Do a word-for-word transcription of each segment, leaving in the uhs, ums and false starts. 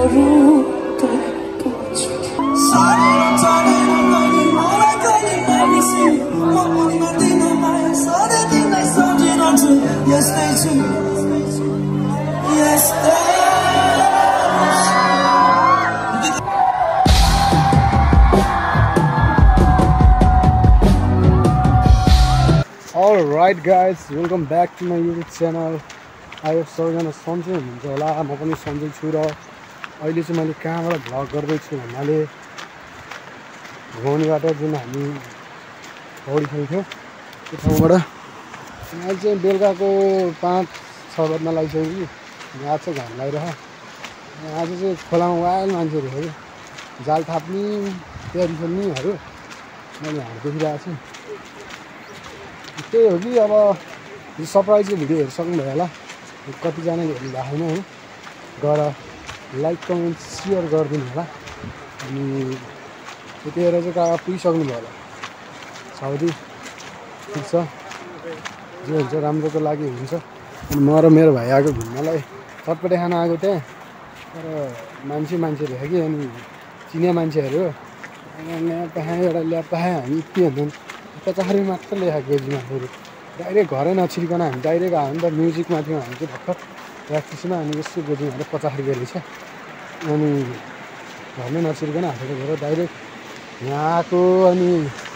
Alright guys, welcome back to my YouTube channel. I hope सबैजना सन्चै हुनुहुन्छ होला। म पनि सन्चै छु र अहिले चाहिँ मैले कहाँबाट भ्लग गर्दैछु भन्नाले घोनीबाट जुन हामी पौडी खेल्थ्यौँ त्यो ठाउँबाट अहिले चाहिँ बेलुकाको पाँच छ बज्न लागिसक्यो कि यहाँ चाहिँ घाम लागिरह। आज चाहिँ खोलामा वाइल मान्छेहरू हो, जाल थाप्ने तयारी खेल्नेहरू मैले यहाँ देखिरहेको छु। त्यही हो कि अब सरप्राइजको भिडियो हेरिसक्नुभयो होला, कतिजनाले हेर्नु भएको छैन हो, गएर लाइक कमेन्ट सेयर गरिदिनु होला। अनि त्यतिखेर चाहिँ कहाँ पुगिसक्नुभयो होला साउदी। ठिक छ, जे हुन्छ राम्रोको लागि हुन्छ। अनि म र मेरो भाइ आएको घुम्नलाई, चटपटे खाना आएको त्यहाँ, तर मान्छे मान्छे देख्यो कि अनि चिने मान्छेहरू ल्याप पाएँ एउटा ल्याप पाएँ हामी के भन्दैन पचास रुपियाँ मात्र ल्याएको गोजीमा। फेरि डाइरेक्ट घरै नछिरिकन हामी डाइरेक्ट आयो नि त, म्युजिकमा थियौँ हामी चाहिँ भर्खर प्र्याक्टिसमा। अनि यस्तो गोजीमा पचास रुपियाँ रहेछ, अनि घरमै नछिरिकन हालेर गएर डाइरेक्ट यहाँ आएको। अनि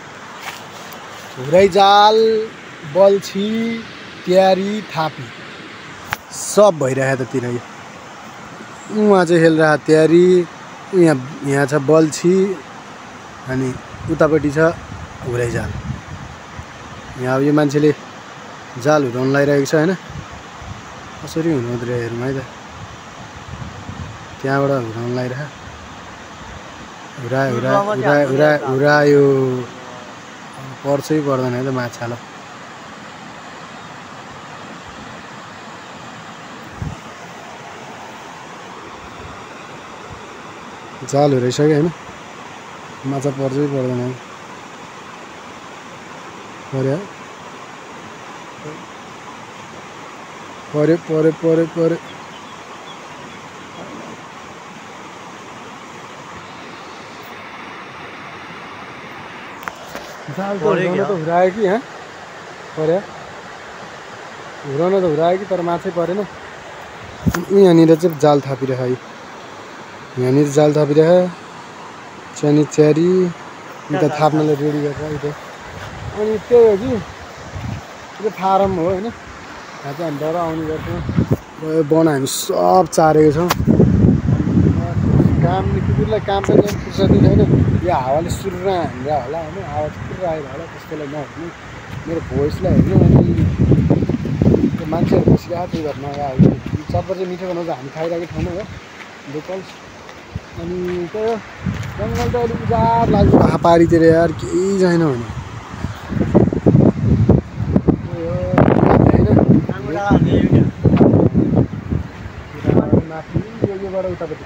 हुराई जाल, बल्छी, ट्यारी, थापी सब भइरहेको त तिर। उहाँ चाहिँ खेलिरहेको ट्यारी, यहाँ यहाँ छ बल्छी, अनि उतापट्टि छ हुराई जाल। यहाँ अब यो मान्छेले जाल हुराउनु लगाइरहेको छ होइन, कसरी हुनु हुँदो रहेछ हेरौँ है त। त्यहाँबाट हुराउनु लगाइरह, हुरा हुरा हुरा हुरा हुरायो पर्छै पर्दैन है त माछा। ल जाल हुराइसक्यो होइन, माछा पर्छै पर्दैन है। पर्यो पर्यो पर्यो पर्यो पर्यो जाल त हुराउन त हुरायो कि यहाँ पर्यो, हुराउन त हुरायो कि तर माछै परेन। यहाँनिर चाहिँ जाल थापिरह, यहाँनिर जाल थापिरह, चनी च्यारी उता थाप्नलाई रेडी गर्छ उता। अनि त्यही हो कि यो फारम हो होइन, यहाँ चाहिँ हामी डर आउने गर्छौँ। र यो बन हामी सब चारेको छौँ। काम कुकुरलाई काम पनि फुर्सदै छैन, यो हावाले सुरुर हान्दा होला होइन, हावा सुरुर आएर होला, त्यसकोलाई नहेर्नु, मेरो भोइसलाई हेर्नु। अनि त्यो मान्छेहरू बसिरहेको त्यही भएर नआयो। सबै चाहिँ मिठो बनाउँछ, हामी खाइरहेको ठाउँमा हो लोकल्स। अनि त्यही हो, जङ्गल त अलिक उजाड लाग्यो पाहाडीतिर यार, केही छैन भने उतापट्टि।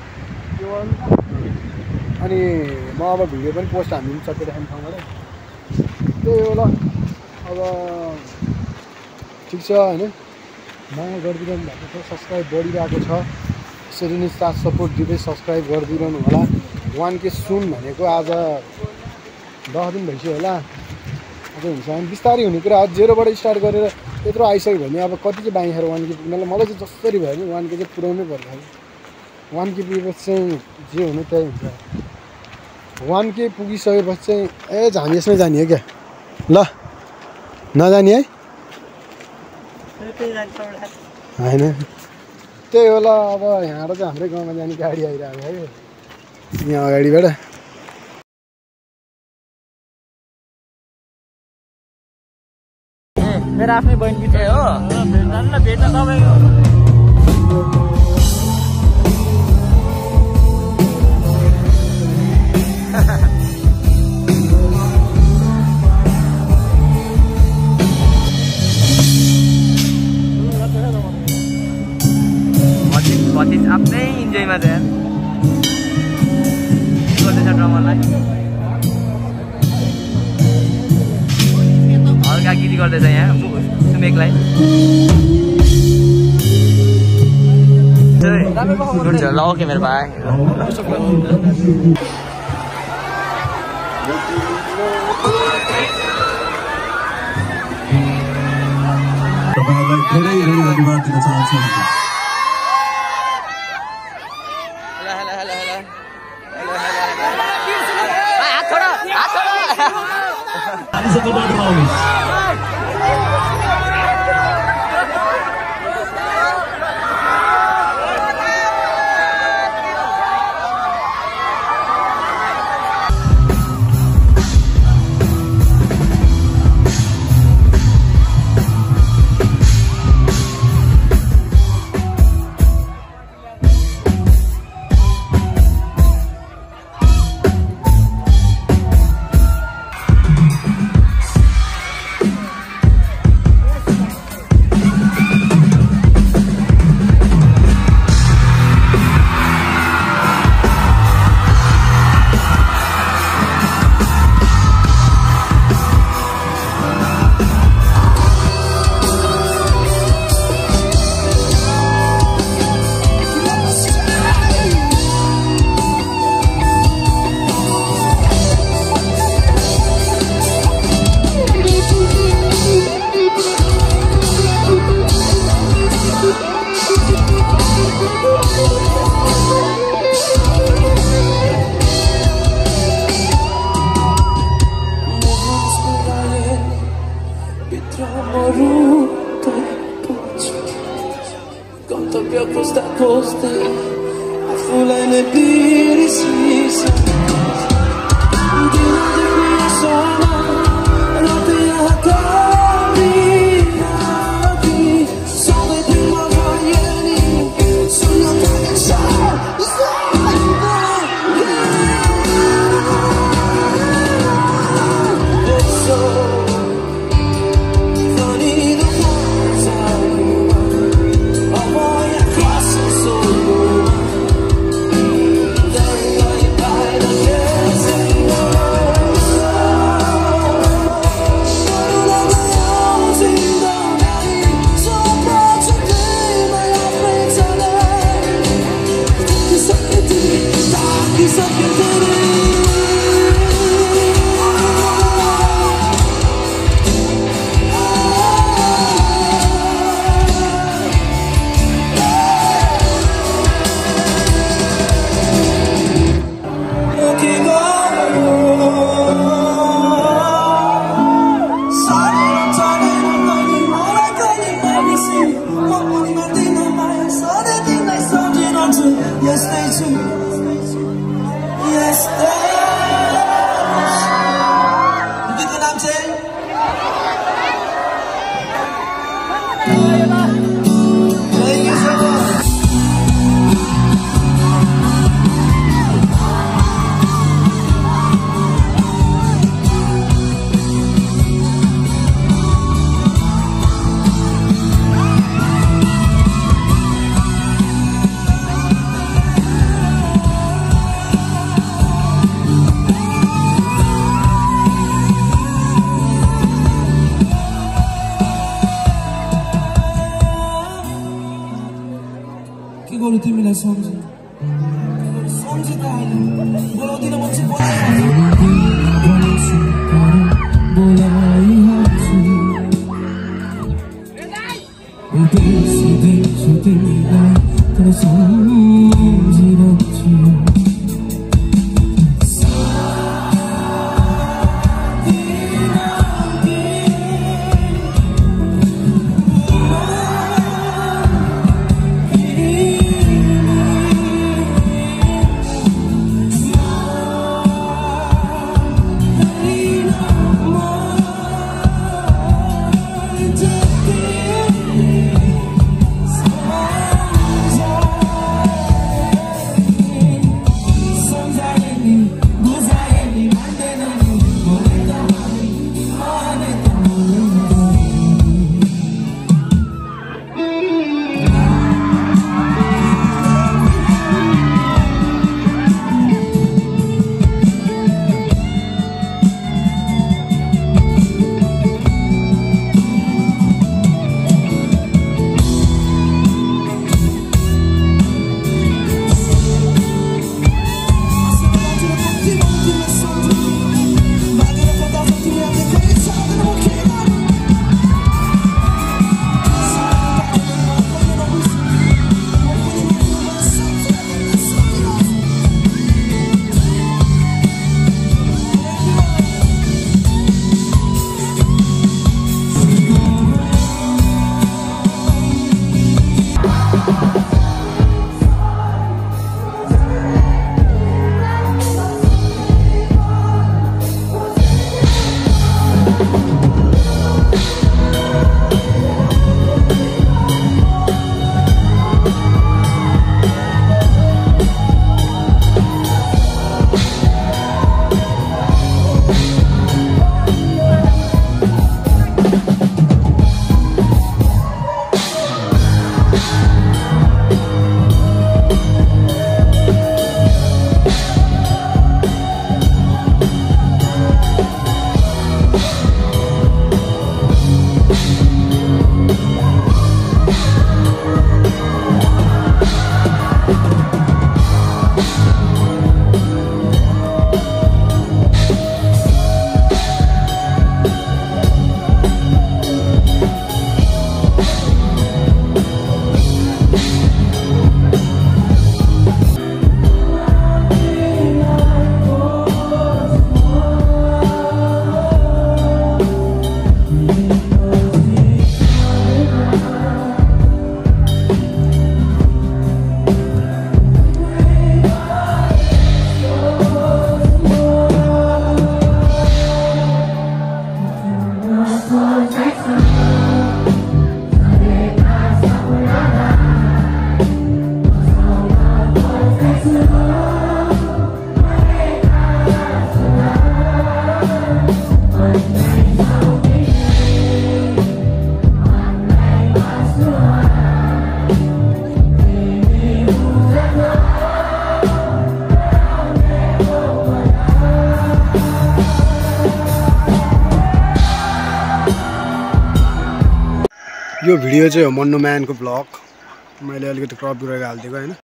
अनि म अब भिडियो पनि पोस्ट हामी पनि सकिरहेको ठाउँबाट। त्यही हो ल, अब ठिक छ होइन, माया गरिदिरहनु भएको छ, सब्सक्राइब बढिरहेको छ। यसरी नै साथ सपोर्ट दिँदै सब्सक्राइब गरिदिरहनु होला। वान के सुन भनेको आज दस दिन भइसक्यो होला, अझै हुन्छ। अनि बिस्तारै हुने कुरा, जेरोबाट स्टार्ट गरेर यत्रो आइसक्यो भने अब कति चाहिँ बाँकी छ वान के पुग्नलाई। मलाई चाहिँ जसरी भयो नि वान के चाहिँ पुऱ्याउनै पर्छ। वान के पुगेपछि चाहिँ जे हुनु त्यही हुन्छ। वान के पुगिसकेपछि चाहिँ ए हामी यसमै जाने हो क्या, ल नजाने है होइन। त्यही हो ल, अब यहाँबाट चाहिँ हाम्रै गाउँमा जाने गाडी आइरहेको है यहाँ अगाडिबाट। मेरो आफ्नै बहिनी छ हो, भेट्न भेट्न तपाईँको भतिज आफ्नै इन्जोयमा छ यार, गर्दैछ ड्रमरलाई हल्का गीत गर्दैछ यहाँ सुमेकलाई। Good, lo okay, मेरे भाइ तपाईहरुलाई धेरै धेरै धन्यवाद दिन चाहन्छु हेलो हेलो हेलो हेलो हात छोड हात छोड आजको बाटो आउनुस् Costa a costa, a fulana pirisisa. Dina de minha soma, não tem a caminhada. Só de uma vaiana, sonho pra deixar. Yes, they do. Yes, they do. You get what I'm saying? Thank you so much. Guru तिमीलाई सम्झे सम्झेका बोलाउँदिन मान्छे बोलाइहाल्छु देश देश तिमीलाई तर सम्झिरहन्छु यो video चाहिँ हो मन्नु म्यानको ब्लग मैले अलिकति क्रप गरेर हालिदिएको होइन